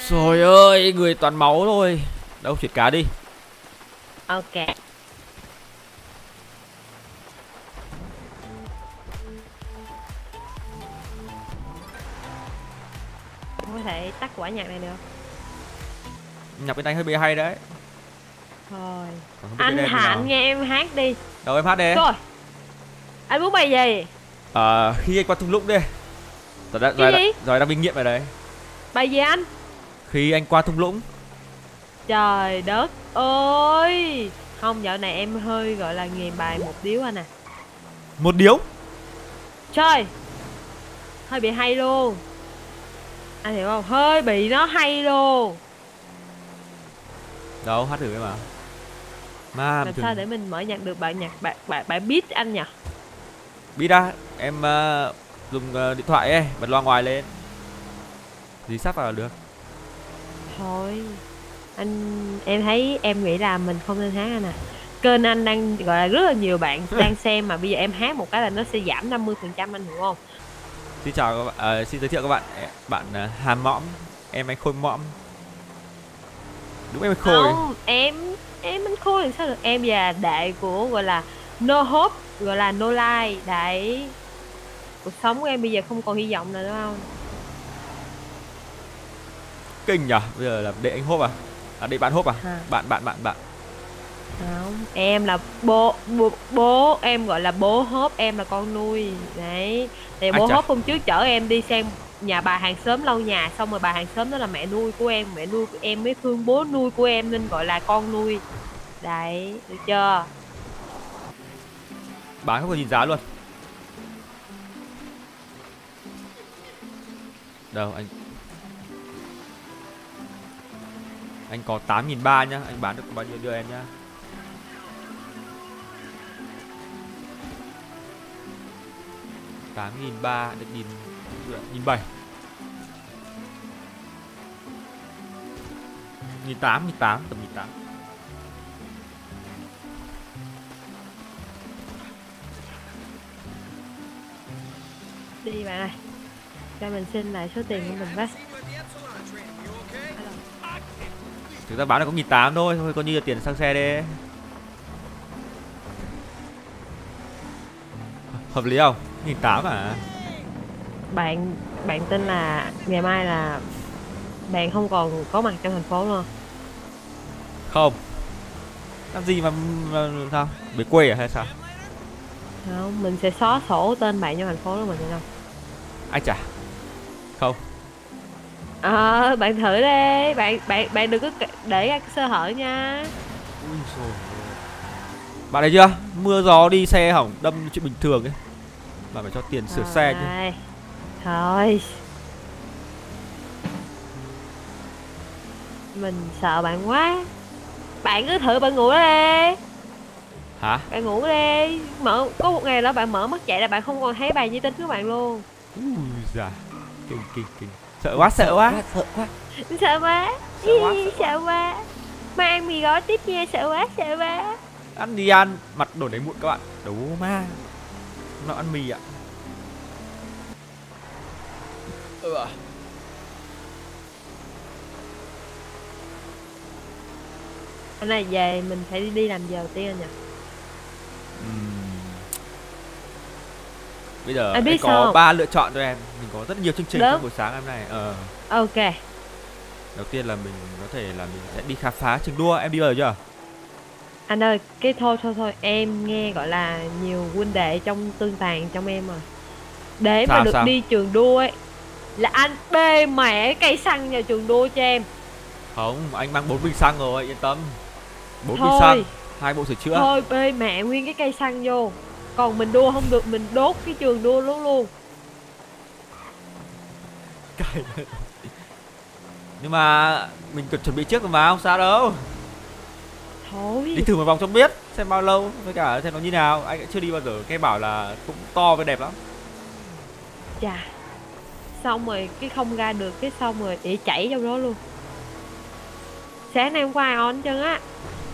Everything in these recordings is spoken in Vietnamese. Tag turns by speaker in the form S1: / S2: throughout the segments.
S1: Trời ơi, người toàn máu thôi. Đâu, chuyển cá đi.
S2: Ok. Không có thể tắt quả nhạc này được.
S1: Nhạc bên anh hơi bị hay đấy.
S2: Thôi.
S1: Không biết
S2: Anh
S1: bên em như
S2: Hạnh
S1: nào.
S2: nghe em hát đi.
S1: Đâu em hát đi.
S2: Rồi. Anh muốn bài gì?
S1: Khi anh qua thung lũng đi.
S2: Cái gì?
S1: Rồi đang bị nghiện vào đấy.
S2: Bài gì anh?
S1: Khi anh qua thung lũng.
S2: Trời đất ơi. Không, dạo này em hơi gọi là nghiền bài một điếu anh à.
S1: Một điếu.
S2: Trời. Hơi bị hay luôn. Anh hiểu không? Hơi bị nó hay luôn.
S1: Đâu, hát thử em mà.
S2: Làm sao để mình mở nhạc được bạn nhạc bạn beat anh nhỉ?
S1: Biết đã, em dùng điện thoại ấy, bật loa ngoài lên. Dí sát vào là được.
S2: Thôi. Em thấy em nghĩ là mình không nên hát anh à. Kênh anh đang gọi là rất là nhiều bạn đang xem mà bây giờ em hát một cái là nó sẽ giảm 50% anh hiểu không?
S1: Xin chào các bạn, xin giới thiệu các bạn, bạn Hà Mõm, em anh Khôi Mõm. Đúng em anh Khôi.
S2: Không, em anh Khôi thì sao được? Em là đại của gọi là No Hope, gọi là No Life, đại cuộc sống của em bây giờ không còn hy vọng nữa đúng không?
S1: Kinh nhỉ, bây giờ là đệ anh Hốp à? Đệ bạn Hốp à?
S2: À.
S1: Bạn.
S2: Không, em là bố em gọi là bố Hốp, em là con nuôi đấy. Thì bố Hốp hôm trước chở em đi xem nhà bà hàng xóm lau nhà, xong rồi bà hàng xóm đó là mẹ nuôi của em, mẹ nuôi của em mới thương bố nuôi của em nên gọi là con nuôi đấy, được chưa?
S1: Bán không có nhìn giá luôn. Đâu anh có 8.300 nhá, anh bán được bao nhiêu đưa em nhá. $8.300 được 1.700. 1.800 tầm 1.800.
S2: Đi bạn ơi, cho mình xin lại số tiền của mình với.
S1: Thực ra bán được có 1.800 thôi coi như là tiền xăng xe đi. Hợp lý không? 1.800 à?
S2: Bạn tin là ngày mai là bạn không còn có mặt trong thành phố luôn?
S1: Không. Làm gì mà sao? Về quê à hay sao?
S2: Không, mình sẽ xóa sổ tên bạn trong thành phố luôn, mình thấy không?
S1: Ai chả. Không.
S2: Bạn thử đi, bạn đừng có để sơ hở nha.
S1: Ui dồi. Bạn thấy chưa? Mưa gió đi xe hỏng đâm chuyện bình thường ấy. Mà phải cho tiền sửa xe chứ.
S2: Thôi. Mình sợ bạn quá. Bạn cứ thử bạn ngủ đi.
S1: Hả?
S2: Bạn ngủ đi. Có một ngày đó bạn mở mắt dậy là bạn không còn thấy bài di tính của bạn luôn.
S1: Ui da. Kinh. Sợ quá.
S2: Sợ quá. Sợ quá. Mai ăn mì gói tiếp nha, sợ quá.
S1: Ăn đi ăn, mặt đổ đầy mụn các bạn. Đấu ma. Nó ăn mì ạ.
S2: Hôm nay về mình phải đi làm giờ đầu tiên anh nhỉ?
S1: Bây giờ anh có 3 lựa chọn cho em. Mình có rất nhiều chương trình trong buổi sáng hôm nay.
S2: Ok.
S1: Đầu tiên là mình có thể là mình sẽ đi khám phá trường đua. Em đi bao giờ chưa?
S2: Anh ơi, cái thôi em nghe gọi là nhiều huynh đệ trong tương tàn trong em rồi. Để mà được đi trường đua ấy là anh bê mẹ cây xăng vào trường đua cho em.
S1: Không, anh mang 4 bình xăng rồi, yên tâm. 4 bình
S2: Thôi.
S1: xăng, 2 bộ sửa chữa.
S2: Thôi bê mẹ nguyên cái cây xăng vô. Còn mình đua không được, mình đốt cái trường đua luôn.
S1: Nhưng mà mình cần chuẩn bị trước mà, không sao đâu.
S2: Thôi.
S1: Đi thử một vòng cho biết xem bao lâu, với cả xem nó như nào. Anh cũng chưa đi bao giờ, nghe bảo là cũng to và đẹp lắm.
S2: Chà. Xong rồi cái không ra được, cái xong rồi ỉa chảy trong đó luôn. Sáng nay hôm qua ai on hết trơn á.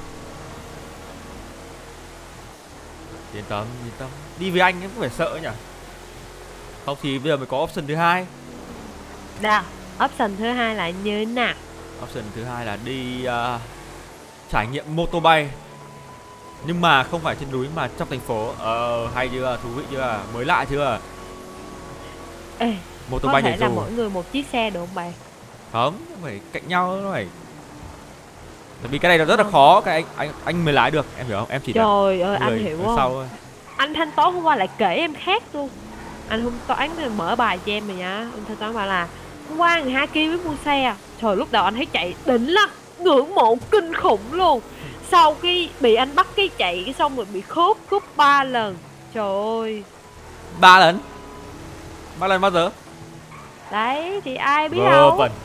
S1: Yên tâm. Đi với anh em cũng phải sợ nhỉ. Không thì bây giờ mới có option thứ hai.
S2: Nào, Option thứ hai là như thế nào?
S1: Option thứ hai là đi trải nghiệm mô tô bay. Nhưng mà không phải trên núi mà trong thành phố. Hay chưa, thú vị chưa, mới lạ chưa?
S2: Ê,
S1: Mô tô
S2: có
S1: bay
S2: thể
S1: nhảy
S2: là
S1: dù.
S2: mỗi người một chiếc xe được không bạn?
S1: Không, phải cạnh nhau, nó phải. Tại vì cái này nó rất là khó, cái anh mới lái được, em hiểu không? Em chỉ là
S2: Trời ơi, anh
S1: người
S2: hiểu
S1: ở
S2: không?
S1: sau thôi.
S2: Anh thanh toán hôm qua lại kể em khác luôn. Anh không toán thì mở bài cho em rồi nhá. Anh thanh toán bảo là hôm qua người hai kia mới mua xe. Trời, lúc đầu anh thấy chạy đỉnh lắm, ngưỡng mộ kinh khủng luôn. Sau khi bị anh bắt cái chạy cái xong rồi bị cúp 3 lần. Trời ơi.
S1: 3 lần? 3 lần bao giờ?
S2: Đấy thì ai biết
S1: Vớ
S2: đâu.
S1: vẩn.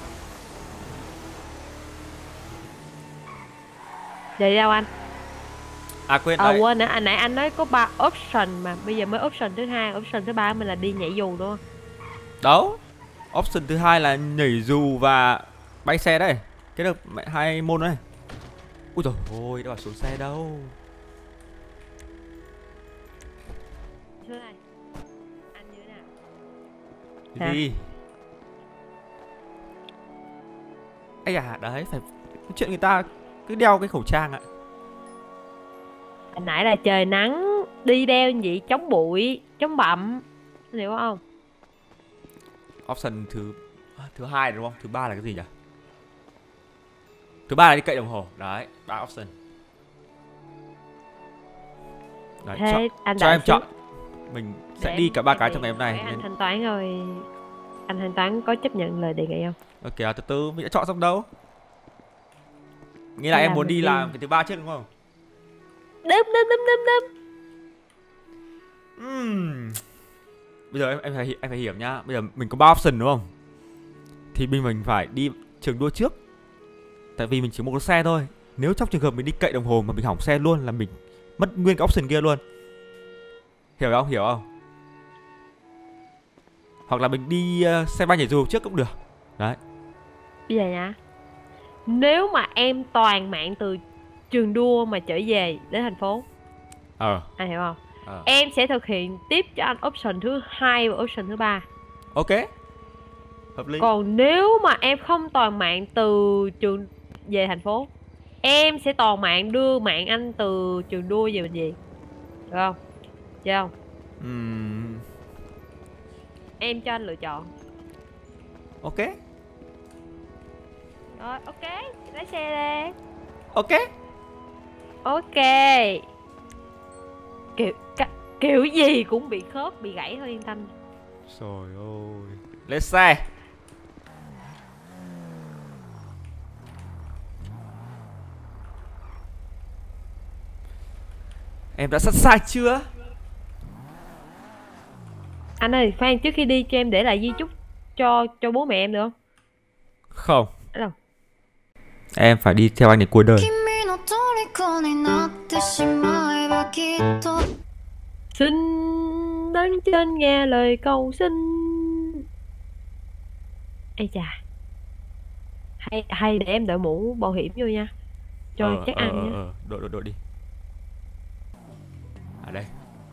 S2: Vậy đâu anh?
S1: À quên đấy.
S2: Quên nữa, nãy anh nói có 3 option mà bây giờ mới option thứ hai, option thứ ba mình là đi nhảy dù đúng không?
S1: Đó. Option thứ hai là nhảy dù và bay xe đấy. Cái được hai môn đấy. Ui dồi ôi, đã bảo xuống xe đâu.
S2: Thứ này. Anh như thế nào?
S1: Đi đi. Ây da, đấy phải cái chuyện người ta cứ đeo cái khẩu trang ạ.
S2: Hồi nãy là trời nắng, đi đeo như vậy chống bụi, chống bặm, anh hiểu không?
S1: Option thứ hai đúng không? Thứ ba là cái gì nhỉ? Thứ ba là đi cậy đồng hồ. Đấy, 3 option. Đấy,
S2: Thế anh
S1: cho
S2: đã
S1: em chọn. Mình sẽ
S2: để
S1: đi cả ba
S2: em
S1: cái
S2: đi.
S1: trong ngày hôm nay
S2: Để anh
S1: nên...
S2: thanh toán rồi. Anh thanh toán có chấp nhận lời đề nghị không?
S1: Ok, từ từ mình đã chọn xong đâu. Nghĩa là
S2: Hay
S1: em
S2: là
S1: muốn
S2: mình
S1: đi
S2: đi-
S1: làm cái thứ ba trước đúng không?
S2: Đếm đếm đếm đếm đếm.
S1: Bây giờ em phải hiểu nhá. Bây giờ mình có 3 option đúng không? Thì mình phải đi trường đua trước. Tại vì mình chỉ một con xe thôi. Nếu trong trường hợp mình đi cậy đồng hồ mà mình hỏng xe luôn là mình mất nguyên cái option kia luôn. Hiểu không? Hiểu không? Hoặc là mình đi xe bay nhảy dù trước cũng được. Đấy.
S2: Bây giờ nha. Nếu mà em toàn mạng từ trường đua mà trở về đến thành phố, anh hiểu không? Em sẽ thực hiện tiếp cho anh option thứ hai và option thứ ba.
S1: Ok. Hợp lý.
S2: Còn nếu mà em không toàn mạng từ trường về thành phố, em sẽ toàn mạng đưa mạng anh từ trường đua về bệnh viện. Được không? Được không? Em cho anh lựa chọn.
S1: Ok.
S2: Rồi, ok, lái xe đi.
S1: Ok.
S2: Ok. Kiểu gì cũng bị khớp, bị gãy thôi, yên tâm.
S1: Trời ơi. Lên xe. Em đã sẵn sàng chưa?
S2: Anh ơi, khoan, trước khi đi cho em để lại di chúc cho bố mẹ em được không?
S1: Không.
S2: Đâu?
S1: Em phải đi theo anh đến cuối đời.
S2: Xin đến trên nghe lời cầu xin. Ây chà. Hay để em đội mũ bảo hiểm vô nha. Cho chắc ăn nha.
S1: Đội đi. À đây.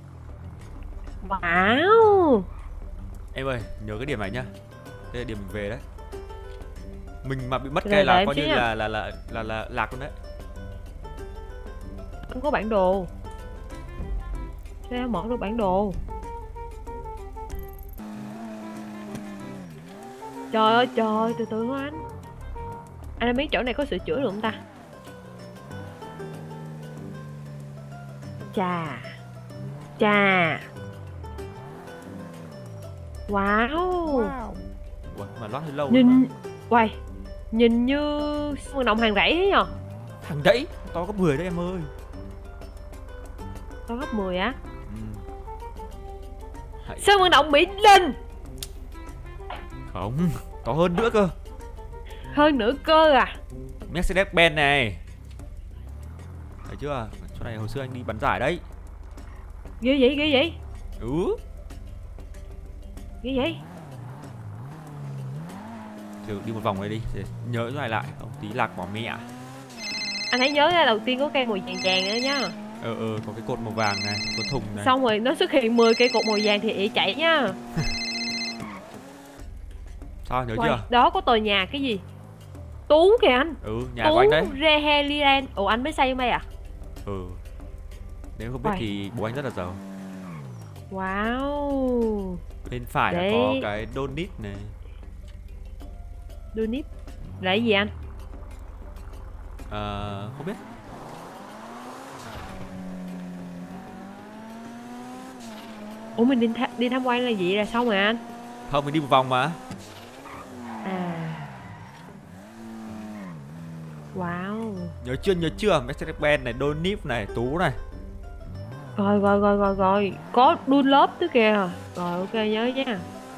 S2: Wow.
S1: Em ơi, nhớ cái điểm này nhá. Đây là điểm mình về đấy. Mình mà bị mất
S2: Rồi,
S1: cây là
S2: đợi
S1: coi
S2: em
S1: như
S2: xíu
S1: là lạc luôn đấy.
S2: Không có bản đồ. Sao mở được bản đồ? Trời ơi trời, từ từ thôi anh. Anh biết chỗ này có sửa chữa được không ta? Chà. Wow.
S1: Ủa, mà lót hơi lâu
S2: Nhìn.
S1: mà.
S2: Quay. Nhìn như sân vận động hàng rẫy thế nhờ.
S1: Thằng đẩy to gấp 10 đấy em ơi.
S2: To gấp 10 á?
S1: Hãy...
S2: Sân vận động Mỹ Đình.
S1: Không, to hơn nữa cơ.
S2: Hơn nữa cơ à?
S1: Mercedes-Benz này. Thấy chưa? Chỗ này hồi xưa anh đi bắn giải đấy.
S2: Ghê vậy?
S1: Ừ.
S2: Ghê vậy?
S1: Giờ đi một vòng này đi để nhớ cái này lại, không tí lạc bỏ mẹ.
S2: Anh hãy nhớ ra đầu tiên có cây màu vàng vàng nữa nhá.
S1: Có cái cột màu vàng này, có thùng này.
S2: Xong rồi nó xuất hiện 10 cây cột màu vàng thì ị chạy nhá.
S1: Sao nhớ
S2: Uầy,
S1: chưa?
S2: đó có tòa nhà cái gì? Tú kìa anh.
S1: Ừ, nhà
S2: Tú
S1: của anh đấy.
S2: Rehelian. Ủa anh mới xây hôm nay à?
S1: Ừ. Nếu không biết
S2: Uầy.
S1: thì bố anh rất là giàu.
S2: Wow.
S1: Bên phải là
S2: Đấy.
S1: có cái donut này.
S2: Dunip là cái gì anh?
S1: Không biết.
S2: Ủa mình đi tham quan là gì là xong rồi anh?
S1: Không, mình đi một vòng mà.
S2: À. Wow.
S1: Nhớ chưa? Mercedes-Benz này, donut này, Tú này.
S2: Rồi. Có đun lớp nữa kìa. Rồi ok nhớ nha.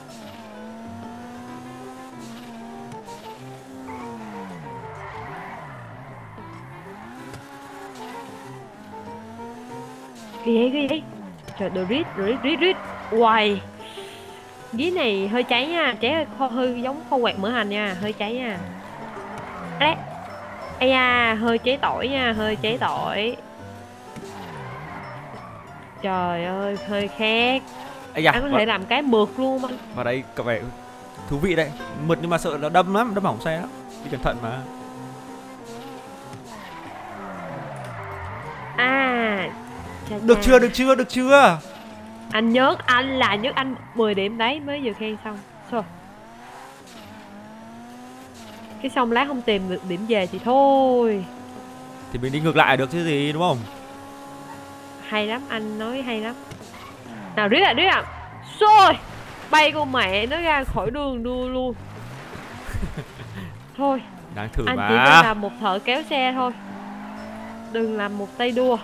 S2: Cái gì? Trời, rít. Uầy. Dí này hơi cháy nha, cháy hơi giống khô quẹt mỡ hành nha, hơi cháy nha. Đấy. Ây da, hơi cháy tỏi nha, hơi cháy tỏi. Trời ơi, hơi khét.
S1: Ây da,
S2: Anh có thể làm cái mượt luôn anh.
S1: vào đây có vẻ thú vị đấy. Mượt nhưng mà sợ nó đâm lắm, đâm hỏng xe lắm. Đi cẩn thận mà.
S2: À.
S1: Được chưa?
S2: Anh nhớ anh 10 điểm đấy, mới vừa khen xong. Rồi. Cái xong lát không tìm được điểm về thì thôi.
S1: Thì mình đi ngược lại được chứ gì đúng không?
S2: Hay lắm, anh nói hay lắm. Nào riết à. Rồi. Bay con mẹ nó ra khỏi đường đua luôn. Thôi.
S1: Đang thử
S2: Anh
S1: mà.
S2: chỉ nên làm một thợ kéo xe thôi. Đừng làm một tay đua.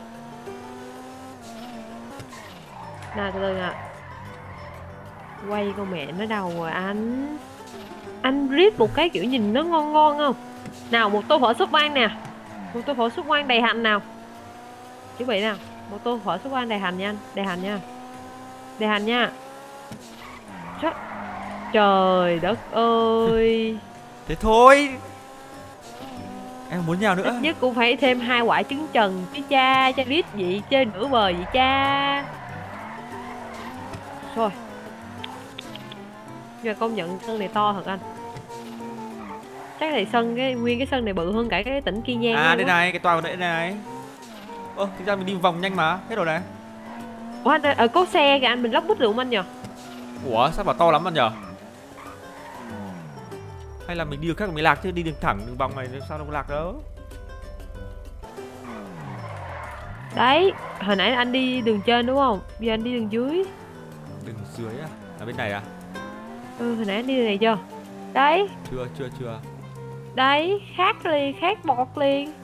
S2: Nào từ từ nè. Quay con mẹ nó đầu rồi anh. Anh rip một cái kiểu nhìn nó ngon không? Nào một tô phở sốt vang nè. Một tô phở sốt vang đầy hành nào. Chuẩn bị nào. Một tô phở sốt vang đầy hành nha anh. Đầy hành nha. Trời đất ơi.
S1: Thế thôi. Em muốn nhào nữa.
S2: Ít nhất cũng phải thêm 2 quả trứng trần chứ cha rít vậy, chơi nửa bờ vậy cha. Rồi. Nhưng mà công nhận sân này to thật anh. Chắc là nguyên cái sân này bự hơn cả cái tỉnh Kiên Giang.
S1: À đây này, cái tòa này này. Thực ra mình đi vòng nhanh mà, hết rồi này.
S2: Ủa anh ở có xe kìa anh, mình lóc bút được không anh nhờ?
S1: Ủa sao bảo to lắm anh nhờ? Hay là mình đi đường khác mới lạc chứ đi đường thẳng đường vòng này sao đâu có lạc đâu.
S2: Đấy, hồi nãy anh đi đường trên đúng không? Bây giờ anh đi đường dưới.
S1: Đường dưới à? Là bên này à?
S2: Ừ, hồi nãy anh đi đường này chưa? Đấy.
S1: Chưa.
S2: Đấy, khác bọt liền.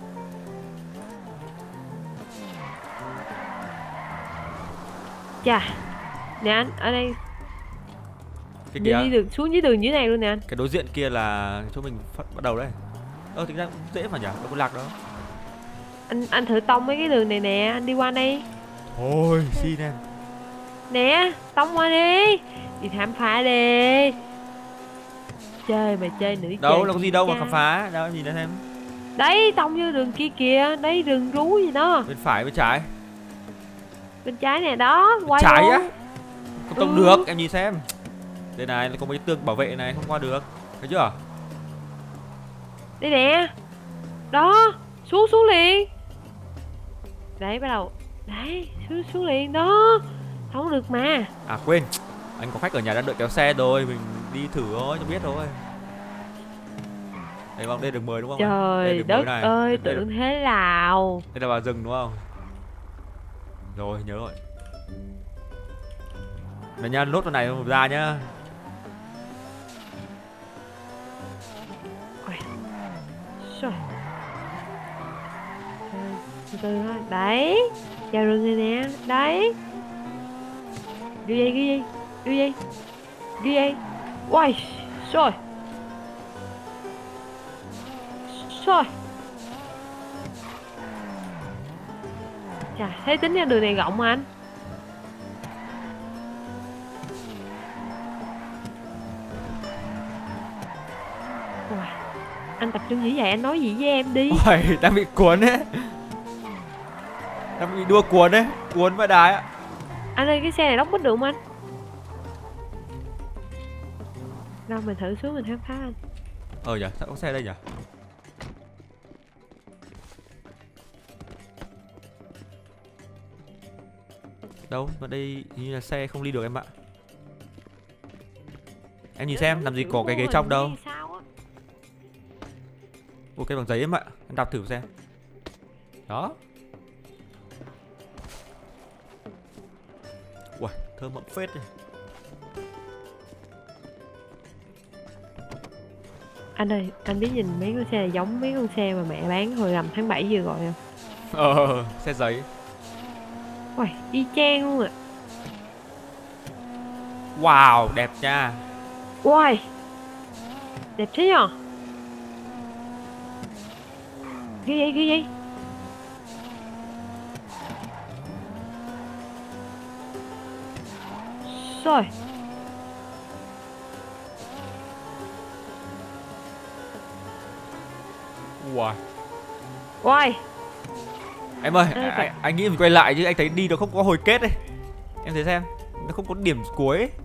S2: Chà. Nè anh, ở đây
S1: Cái kìa.
S2: đi được xuống dưới đường dưới này luôn nè anh.
S1: Cái đối diện kia là chỗ mình bắt đầu đấy. Tính ra cũng dễ mà nhỉ, đâu có lạc đâu.
S2: Anh thử tông mấy cái đường này nè, anh đi qua đây.
S1: Thôi, xin em.
S2: Nè, tông qua đi. Đi khám phá đi. Chơi mà chơi nữ
S1: Đâu là có gì đâu mà khám phá. Đâu em nhìn ra xem.
S2: Đấy, tông vô đường kia kìa. Đấy, đường rú gì đó.
S1: Bên phải bên trái.
S2: Bên trái nè đó, quay
S1: Trái
S2: luôn.
S1: á? Không tông được, em nhìn xem. Đây này, có mấy tường bảo vệ này, không qua được. Thấy chưa?
S2: Đây nè. Đó, xuống liền. Đấy, bắt đầu. Đấy, xuống liền đó. Không được mà.
S1: À quên, anh có khách ở nhà đang đợi kéo xe rồi, mình đi thử thôi cho biết thôi. Đây không, đây được 10 đúng không?
S2: Trời đất
S1: này.
S2: ơi,
S1: đây
S2: tưởng thế nào.
S1: Đây là vào rừng đúng không? Rồi, nhớ rồi. Đây nha, lốt con này ra nhá.
S2: Rồi. Từ từ thôi. Đấy. Vào rừng này nè. Đấy. Ghi dây. Uầy. Rồi. Chà, thế tính ra đường này rộng mà anh. Uầy. Anh tập trung dữ vậy, anh nói gì với em đi.
S1: Ôi, đang bị cuốn ấy. Đang bị đua cuốn đấy. Cuốn vai đái á.
S2: Anh ơi, cái xe này đóng bít được không anh? Đâu mình thử xuống mình khám phá anh.
S1: Nhỉ, sao có xe đây nhỉ? Đâu, mà đây hình như là xe không đi được em ạ. Em nhìn xem, làm gì có cái ghế trong đâu. Ủa cái bằng giấy em ạ, em đạp thử xem. Đó. Uầy, thơm mậm phết này.
S2: Anh ơi, anh biết nhìn mấy con xe này giống mấy con xe mà mẹ bán hồi rằm tháng 7 vừa gọi không?
S1: Xe giấy.
S2: Uầy, y chang luôn ạ.
S1: Wow, đẹp nha.
S2: Uầy, đẹp thế nhờ? Cái gì? Rồi.
S1: Wow.
S2: Uầy.
S1: Em ơi, anh nghĩ mình quay lại chứ anh thấy đi nó không có hồi kết ấy. Em thấy xem, nó không có điểm cuối ấy.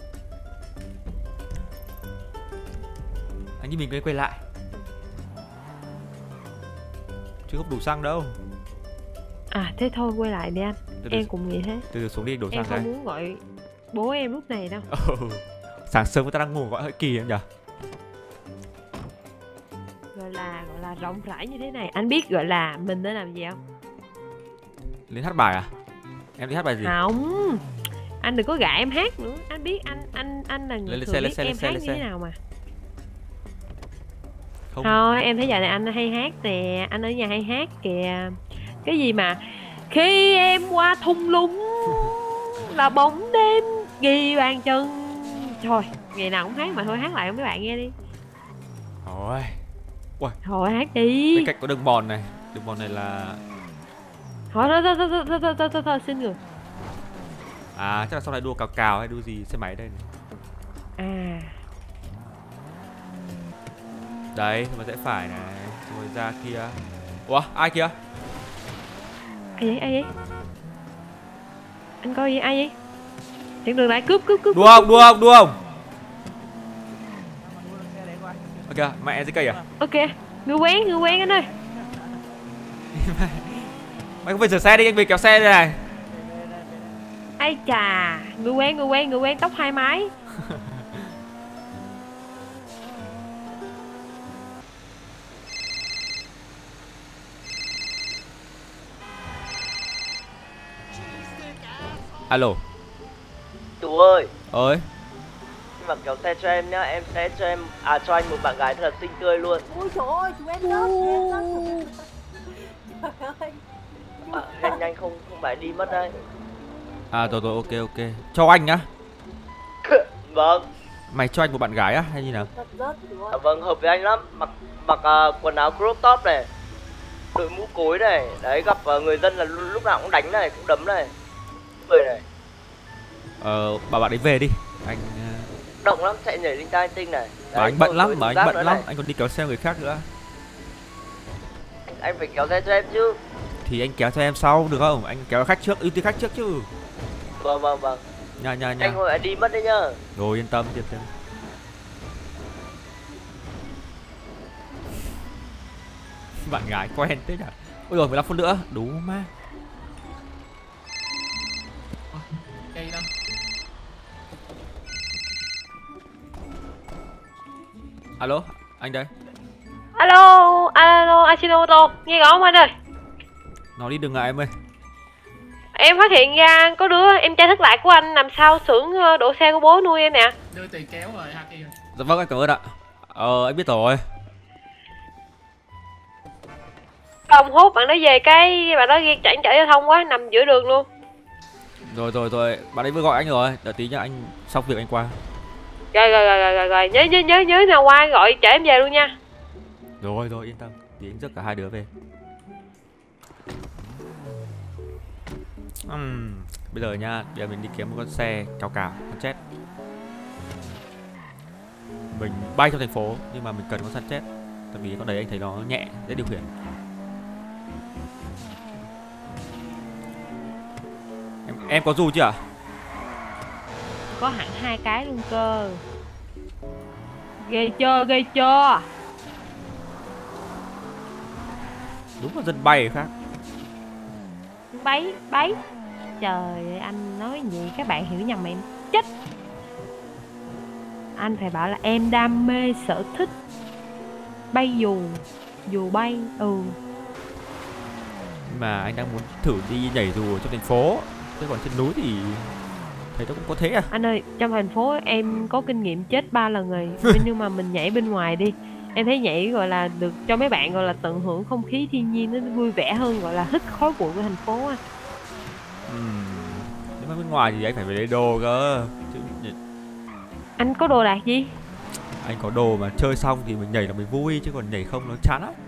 S1: Anh nghĩ mình quay lại. Chứ không đủ xăng đâu.
S2: À thế thôi quay lại đi anh. Em cũng nghĩ thế.
S1: Từ từ xuống đi đổ xăng
S2: ra. Em không muốn gọi bố em lúc này đâu.
S1: Sáng sớm người ta đang ngủ gọi hơi kỳ em nhỉ?
S2: Gọi là rộng rãi như thế này. Anh biết gọi là mình nên làm gì không?
S1: Lên hát bài à? Em đi hát bài gì?
S2: Không. Anh đừng có gạ em hát nữa. Anh biết anh là người thường biết em hát như thế nào mà. Không. Thôi em thấy giờ này anh hay hát nè. Anh ở nhà hay hát kìa. Cái gì mà khi em qua thung lũng là bóng đêm ghi bàn chân. Thôi ngày nào cũng hát mà thôi hát lại cho mấy bạn nghe đi.
S1: Thôi. Uầy.
S2: Thôi hát đi.
S1: Bên cạnh có đường mòn này. Đường mòn này là...
S2: Thôi xin người.
S1: À chắc là sau này đua cào hay đua gì xe máy đây này.
S2: À.
S1: Đấy, mà sẽ phải này. Rồi ra kia. Ủa, ai kia?
S2: Ai vậy? Anh coi gì ai vậy? Chặn đường lại cướp.
S1: Đua không? Ok, mẹ dưới cây à?
S2: Ok, người quen anh ơi.
S1: Mày không phải rửa xe đi, anh về kéo xe đây này.
S2: Ai chà, người quen tóc hai mái.
S1: Alo.
S3: Chú ơi.
S1: Ơi.
S3: Nhưng mà kéo xe cho em nhá, em sẽ cho anh một bạn gái thật là xinh tươi luôn.
S4: Ôi trời ơi, chú em rất. Trời ơi.
S3: Nhanh không phải đi mất đây.
S1: À rồi ok. Cho anh nhá.
S3: Vâng.
S1: Mày cho anh một bạn gái á hay như nào?
S3: Vâng, hợp với anh lắm. Mặc quần áo crop top này, đội mũ cối này, đấy gặp người dân là lúc nào cũng đánh này, cũng đấm này. Người này.
S1: Bảo bạn ấy về đi. Anh
S3: động lắm, chạy nhảy linh ta linh tinh này.
S1: Đấy, anh bận lắm, anh còn đi kéo xe người khác nữa.
S3: Anh phải kéo xe cho em chứ.
S1: Thì anh kéo cho em sau được không? Anh kéo khách trước, ưu tiên khách trước chứ.
S3: Vâng.
S1: Nha.
S3: Anh không phải đi mất đấy nhá.
S1: Rồi yên tâm. Bạn gái quen thế nhỉ? Ôi rồi 15 phút nữa, đủ mà. Alo, anh đây.
S2: Alo, anh xin ô tô, nghe rõ không anh ơi?
S1: Nói đi đừng ngại em ơi.
S2: Em phát hiện ra có đứa em trai thất lạc của anh nằm sau xưởng đổ xe của bố nuôi em nè.
S5: Đưa tiền kéo rồi ha kia.
S1: Dạ vâng, anh cảm ơn ạ. Anh biết rồi.
S2: Ông hút bạn đó về cái bạn đó cản trở giao thông quá, nằm giữa đường luôn.
S1: Rồi, bạn ấy vừa gọi anh rồi, đợi tí nhá, anh xong việc anh qua.
S2: Rồi, nhớ nào qua gọi chở em về luôn nha.
S1: Rồi, yên tâm, tí anh rước cả hai đứa về. Bây giờ nha, bây giờ mình đi kiếm một con xe cào con chết. Mình bay trong thành phố nhưng mà mình cần con săn chết. Tại vì con đấy anh thấy nó nhẹ, dễ điều khiển. Em có dù chưa ạ?
S2: Có hẳn 2 cái luôn cơ. Ghê chưa, ghê chưa.
S1: Đúng là dân bay khác.
S2: Bấy, bấy. Trời ơi, anh nói gì các bạn hiểu nhầm em chết. Anh phải bảo là em đam mê sở thích bay dù, dù bay.
S1: Mà anh đang muốn thử đi nhảy dù ở trong thành phố. Chứ còn trên núi thì thấy nó cũng có thế à.
S2: Anh ơi, trong thành phố em có kinh nghiệm chết 3 lần rồi. Nhưng mà mình nhảy bên ngoài đi. Em thấy nhảy gọi là được cho mấy bạn gọi là tận hưởng không khí thiên nhiên, nó vui vẻ hơn gọi là hít khói bụi của thành phố á.
S1: Nếu mà bên ngoài thì anh phải lấy đồ cơ. Chứ
S2: Anh có đồ đạc gì?
S1: anh có đồ mà chơi xong thì mình nhảy là mình vui, chứ còn nhảy không nó chán lắm.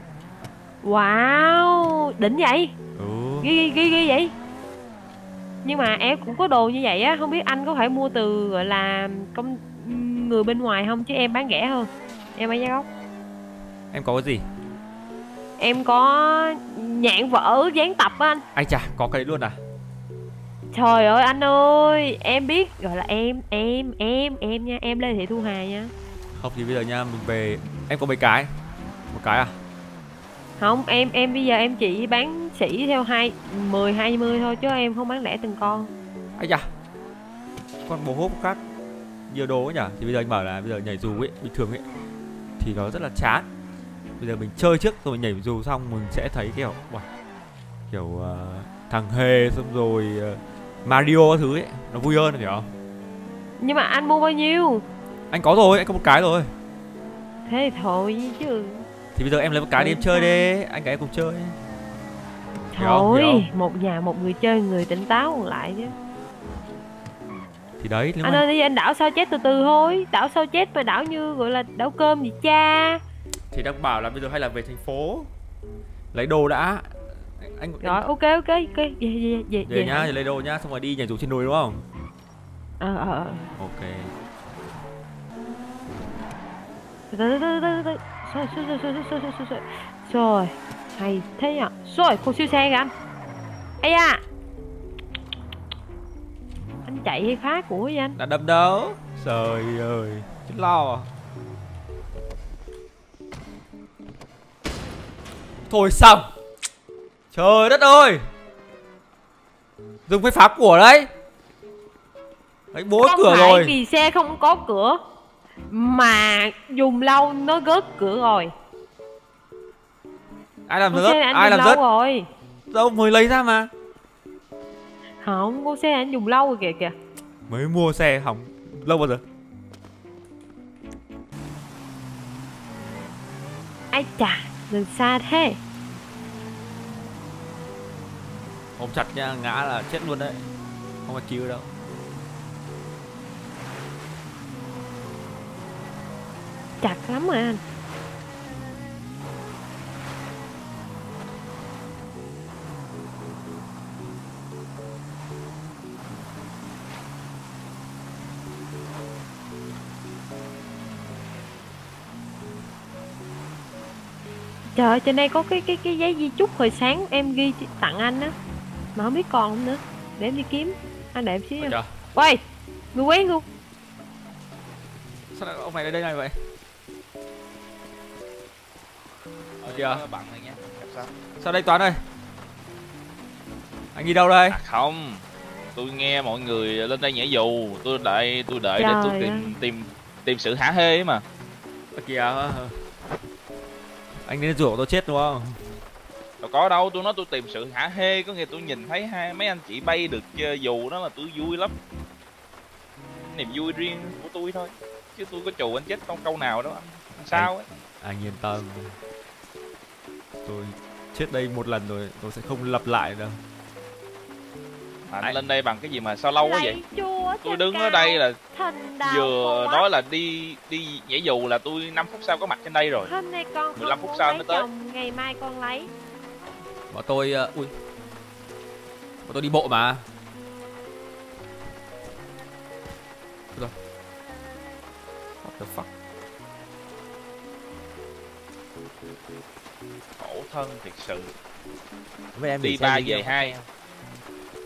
S2: Wow, đỉnh vậy. Ghi vậy. Nhưng mà em cũng có đồ như vậy á, không biết anh có thể mua từ gọi là người bên ngoài không, chứ em bán rẻ hơn. Em ở Gia Gốc.
S1: Em có cái gì?
S2: Em có nhạn vở dán tập á anh.
S1: Anh chà, có cái đấy luôn à?
S2: Trời ơi anh ơi, em biết gọi là em nha, em Lê Thị Thu Hà nha.
S1: Không thì bây giờ nha, mình về. Em có mấy cái? Một cái à?
S2: Không, em bây giờ em chỉ bán sỉ theo 10 20 thôi, chứ em không bán lẻ từng con.
S1: Ây da, con bồ hốp khác nhiều đồ ấy nhỉ. Thì bây giờ anh bảo là bây giờ nhảy dù ấy, bình thường ấy thì nó rất là chán. Bây giờ mình chơi trước rồi mình nhảy dù xong mình sẽ thấy kiểu kiểu thằng Hề xong rồi Mario thứ ấy, nó vui hơn hiểu không?
S2: Nhưng mà anh mua bao nhiêu?
S1: Anh có rồi, anh có một cái rồi.
S2: Thế thì thôi chứ.
S1: Thì bây giờ em lấy một cái đi em chơi đi, anh cả em cùng chơi.
S2: Thôi, một nhà một người chơi, người tỉnh táo còn lại chứ.
S1: Thì đấy,
S2: anh ơi, anh đảo sao chết từ từ thôi. Đảo sao chết mà đảo như gọi là đảo cơm gì cha.
S1: Thì đang bảo là bây giờ hay là về thành phố lấy đồ đã.
S2: Rồi, ok.
S1: Về nhá, thì lấy đồ nhá, xong rồi đi nhảy dù trên núi đúng không?
S2: Ok. Từ. Rồi, hay thế nhở. Rồi, cô siêu xe kìa anh. Ây da, anh chạy hay phá của vậy anh?
S1: Đã đâm đâu. Trời ơi, chết lo à. Thôi xong. Trời đất ơi, đừng phải phá của đấy. Đấy, bố cửa rồi.
S2: Không phải vì xe không có cửa, mà dùng lâu nó rớt cửa rồi.
S1: Ai làm rớt? Ai làm rớt
S2: rồi?
S1: Đâu mới lấy ra mà.
S2: Không, cô xe anh dùng lâu rồi kìa kìa.
S1: Mới mua xe hỏng lâu bao giờ?
S2: Ai chà, đừng xa thế.
S1: Ôm chặt nha, ngã là chết luôn đấy. Không phải cứu đâu.
S2: Chặt lắm rồi anh. Trời ơi, trên đây có cái giấy di chúc hồi sáng em ghi tặng anh á, mà không biết còn không nữa. Để em đi kiếm. Anh đợi em xíu nha. Ôi, người quen luôn.
S1: Sao lại ông này lên đây này vậy? Kìa.
S5: Bạn này nha.
S1: Sao đây Toán ơi? Anh đi đâu đây?
S5: Không, tôi nghe mọi người lên đây nhảy dù, tôi đợi để tôi tìm sự hả hê ấy mà.
S1: Kìa. Anh đến rủ tôi chết đúng không?
S5: Đâu có đâu, tôi nói tôi tìm sự hả hê, có nghĩa tôi nhìn thấy mấy anh chị bay được dù đó mà tôi vui lắm. Niềm vui riêng của tôi thôi, chứ tôi có chù anh chết không câu nào đâu. Sao ấy?
S1: Anh yên tâm, tôi chết đây một lần rồi, tôi sẽ không lặp lại đâu.
S5: Anh lên đây bằng cái gì mà sao lâu quá vậy? Tôi đứng ở đây là vừa nói là đi nhảy dù là tôi 5 phút sau có mặt trên đây rồi.
S2: Hôm nay con
S5: 15 phút sau mới tới.
S2: Ngày mai con lấy.
S1: Bọn tôi bọn tôi đi bộ mà. Rồi. What the fuck?
S5: Khổ thân thiệt sự.
S1: Em
S5: đi 3 về 2.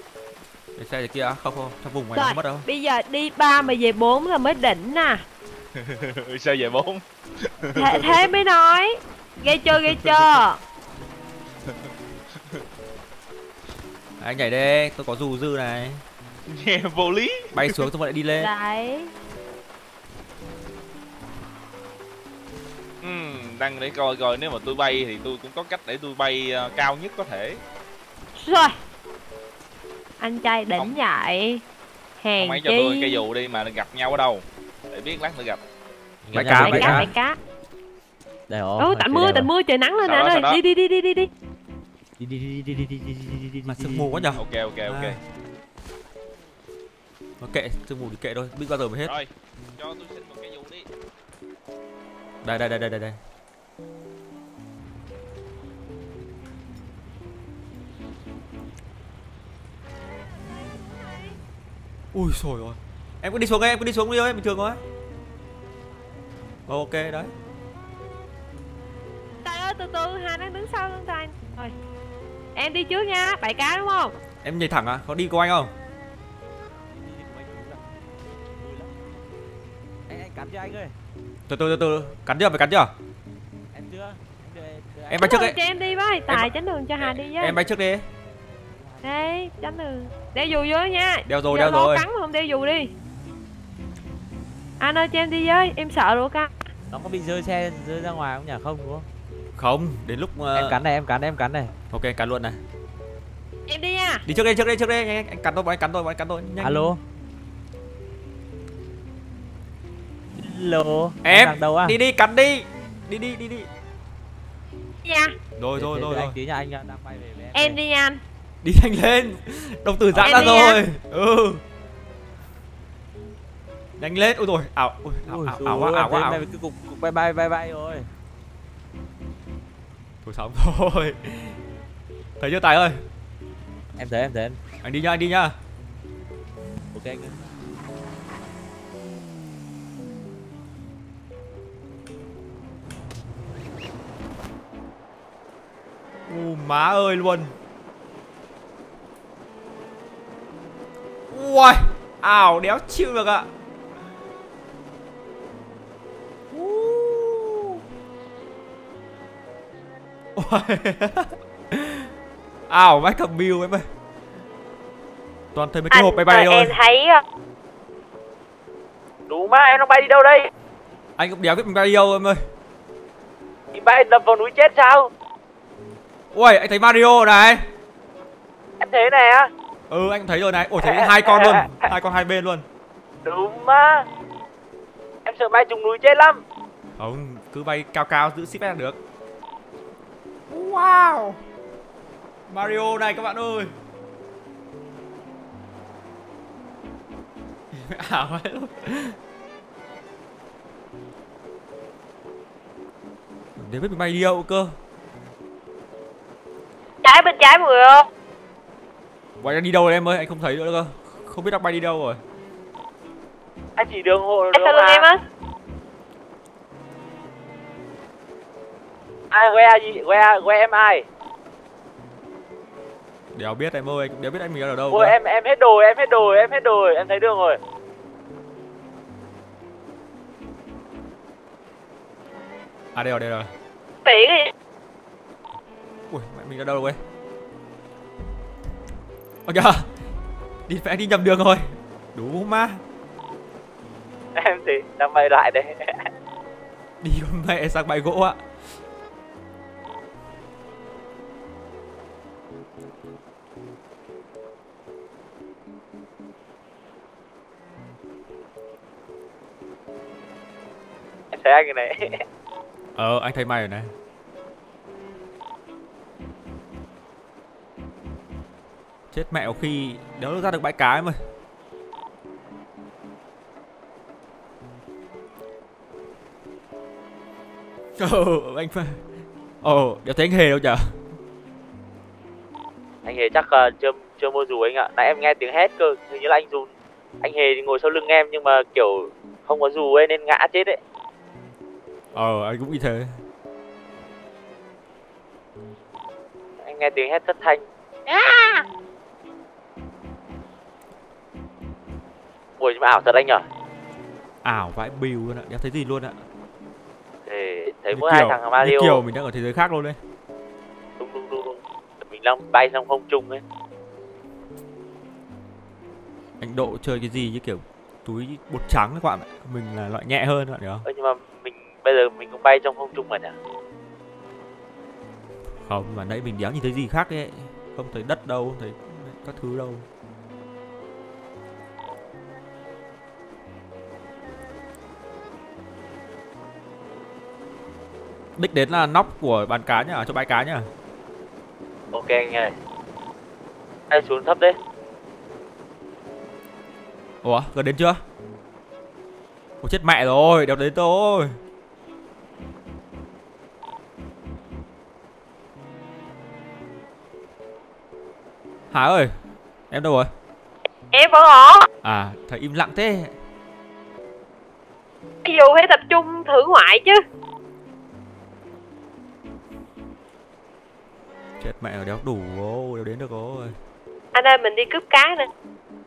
S1: Để xe kìa, không, trong vùng ngoài
S2: rồi,
S1: không mất đâu.
S2: Bây giờ đi 3 mà về 4 là mới đỉnh nè.
S5: Sao về 4?
S2: Thế mới nói. Ghê chưa?
S1: Anh nhảy đi, tôi có dù dư này.
S5: Nghe vô lý.
S1: Bay xuống tôi lại đi lên.
S2: Đấy.
S5: Đăng để coi coi nếu mà tôi bay thì tôi cũng có cách để tôi bay cao nhất có thể.
S2: Rồi. Anh trai đỉnh vậy. Hèn
S5: Ông ấy cho
S2: chi.
S5: tôi cây dù đi mà gặp nhau ở đâu để biết lát nữa gặp.
S1: Bãi cá,
S2: Bãi cá.
S6: Đây rồi.
S2: Tạnh mưa trời nắng lên nè
S5: Sau đó.
S2: ơi. Đi.
S6: Đi.
S1: Mà sương mù quá nhở.
S5: Ok.
S1: Ok, sương mù thì kệ thôi, biết bao giờ mới hết.
S5: Rồi, cho tôi xin một cây dù đi.
S1: Đây. Ui trời ơi. Em cứ đi xuống đi thôi, bình thường thôi. Ok đấy.
S2: Trời ơi, từ từ, Hà đang đứng sau lưng Tài. Rồi. Em đi trước nha, bãi cá đúng không?
S1: Em nhảy thẳng à? Có đi của anh không?
S6: Anh cắn cho anh ơi.
S1: Từ cắn chưa? Phải cắn chưa?
S6: Em chưa.
S1: Em bay trước đấy.
S2: Cho em đi với, Tài tránh đường cho Hà đi với.
S1: Em bay trước đi.
S2: Đấy, tránh đường. Đeo dù vô nha.
S1: Đeo rồi.
S2: Cắn mà không đeo dù đi. Anh ơi cho em đi với, em sợ rồi ca.
S6: Nó có bị rơi ra ngoài không nhỉ? Không đúng không?
S1: Không, đến lúc
S6: Em cắn này.
S1: Ok, cắn luôn này.
S2: Em đi nha.
S1: Đi trước đi, anh cắn tôi, nhanh.
S6: Alo.
S1: Em
S6: đang đâu à?
S1: đi cắn đi. Đi.
S2: Nha.
S1: Rồi.
S6: Anh tí nha, anh đang bay về với
S2: Em đi nha anh.
S1: Đi nhanh lên. Đồng tử giãn
S2: Em
S1: ra
S2: đi
S1: rồi. Nhanh lên. Ôi rồi, ảo quá.
S6: Này cứ cục bay rồi.
S1: Thôi xong thôi. Thấy chưa Tài ơi?
S6: Em thấy anh.
S1: Anh đi nhá.
S6: Ok anh.
S1: Má ơi luôn. Ui, ảo đéo chịu được ạ. Ảo vãi cầm bill em ơi. Toàn thấy mấy cái hộp bay thôi.
S2: Em thấy
S3: Đủ mà, em đang bay đi đâu đây?
S1: Anh cũng đéo biết mình bay đi đâu em ơi.
S3: Thì bay đập vào núi chết sao?
S1: Ui, anh thấy Mario này.
S3: Em thế nè.
S1: Anh cũng thấy rồi này. Ôi thấy hai con luôn, hai con hai bên luôn.
S3: Đúng mà. Em sợ bay trúng núi chết lắm.
S1: Không, cứ bay cao giữ ship là được. Wow, Mario này các bạn ơi. Ảo vậy luôn. Để biết mình bay đi đâu cơ.
S2: bên trái mọi người ơi.
S1: Bay đi đâu rồi em ơi, anh không thấy nữa cơ. Không biết đang bay đi đâu rồi.
S3: Anh chỉ đường hộ
S2: Anh
S3: được
S2: sau lưng em á.
S3: Ai que em ai?
S1: Đéo biết em ơi, anh cũng đéo biết anh mình đang ở đâu.
S3: Ôi em hết đồ, em thấy đường rồi.
S1: À đây rồi.
S2: Tiện gì?
S1: Ui, mẹ mình ở đâu rồi? Ok. Anh đi nhầm đường rồi. Đủ má.
S3: Em thì đang bay lại đây.
S1: Đi con mẹ sang bãi gỗ ạ.
S3: Em thấy anh này.
S1: Anh thấy mày rồi này. Chết mẹ, có khi đéo ra được bãi cá em ơi. Anh phải. Đéo thấy anh Hề đâu chả.
S3: Anh Hề chắc chưa mua dù anh ạ. Nãy em nghe tiếng hét cơ, hình như là anh dù. Anh Hề thì ngồi sau lưng em nhưng mà kiểu không có dù ấy nên ngã chết ấy.
S1: Anh cũng như thế.
S3: Anh nghe tiếng hét thất thanh. Ui nhưng mà ảo thật anh nhở.
S1: ảo vãi bìu luôn ạ, đéo thấy gì luôn ạ.
S6: Thì thấy
S1: Như
S6: mỗi hai
S1: kiểu-
S6: thằng
S1: Như
S6: Mario.
S1: kiểu mình đang ở thế giới khác luôn đấy.
S6: Đúng. Mình đang bay trong không trung ấy.
S1: Anh Độ chơi cái gì như kiểu túi bột trắng các bạn ạ. Mình là loại nhẹ hơn các bạn hiểu không?
S6: Nhưng mà bây giờ mình cũng bay trong không trung mà nhỉ?
S1: Không, mà nãy mình đéo nhìn thấy gì khác ấy. Không thấy đất đâu, không thấy các thứ đâu. Đích đến là nóc của bàn cá nhá, cho bãi cá nhá.
S6: Ok anh ơi. Ai xuống thấp đấy.
S1: Ủa, gần đến chưa? Ủa chết mẹ rồi, đéo đến thôi. Hà ơi, em đâu rồi?
S2: Em vẫn ở.
S1: À, thấy im lặng thế.
S2: Ví dụ phải tập trung thử ngoại chứ.
S1: Chết mẹ rồi, đéo đủ, đéo đến được rồi.
S2: Anh ơi, mình đi cướp cá nè.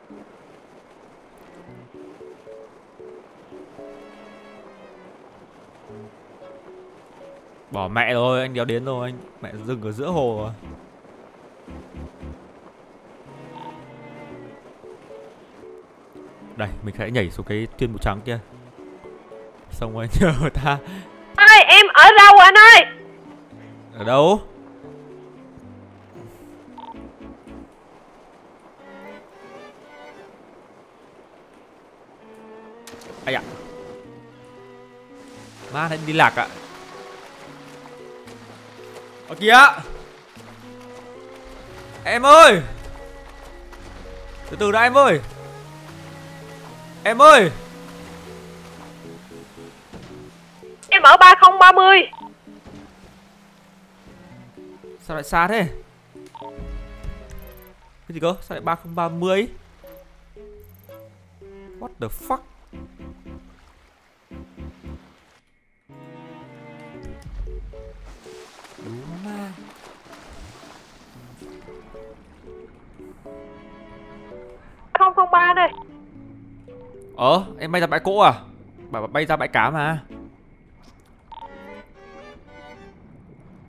S1: Bỏ mẹ rồi, anh đéo đến rồi, anh mẹ dừng ở giữa hồ rồi. Đây, mình sẽ nhảy xuống cái thuyền màu trắng kia. Xong rồi nhờ người ta.
S2: Ơi, em ở đâu anh ơi?
S1: Ở đâu? Ây ạ. Má này đi lạc ạ. Ở kìa. Em ơi. Từ từ đã em ơi. Em ơi.
S2: Em ở 3030.
S1: Sao lại xa thế? Cái gì cơ? Sao lại 3030? What the fuck? Đúng mà.
S2: Không ba đây.
S1: Em bay ra bãi cỗ à? Bảo bay ra bãi cá mà.